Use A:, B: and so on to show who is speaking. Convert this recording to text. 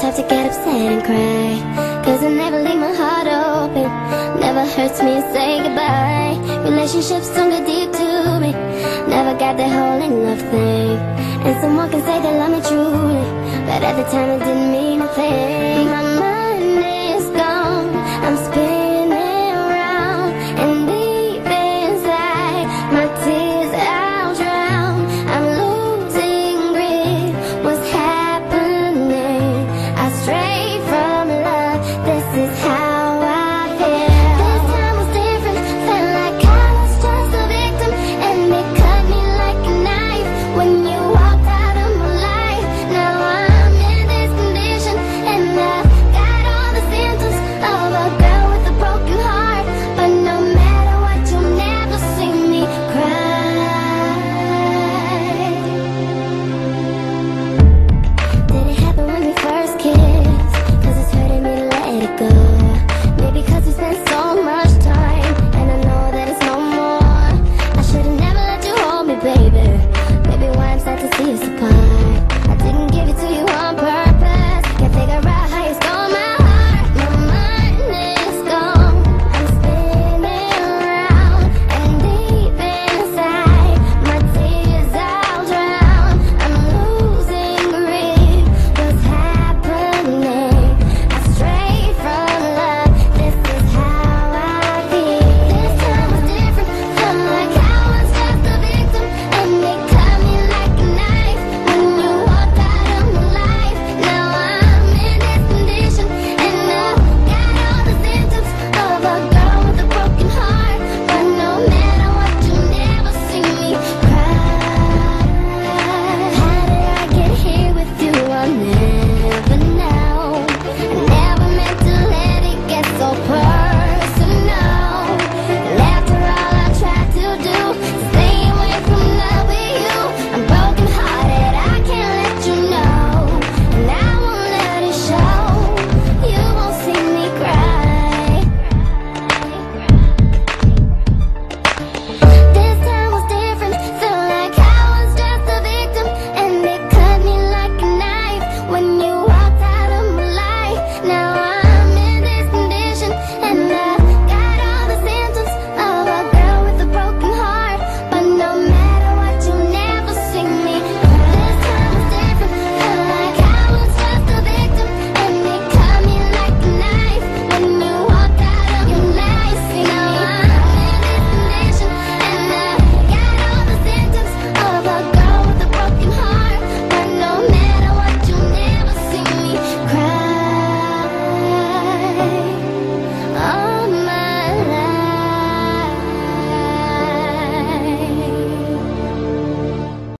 A: have to get upset and cry, 'cause I never leave my heart open. Never hurts me to say goodbye. Relationships don't go deep to me. Never got that whole enough thing. And someone can say they love me truly, but at the time it didn't mean a thing. My mind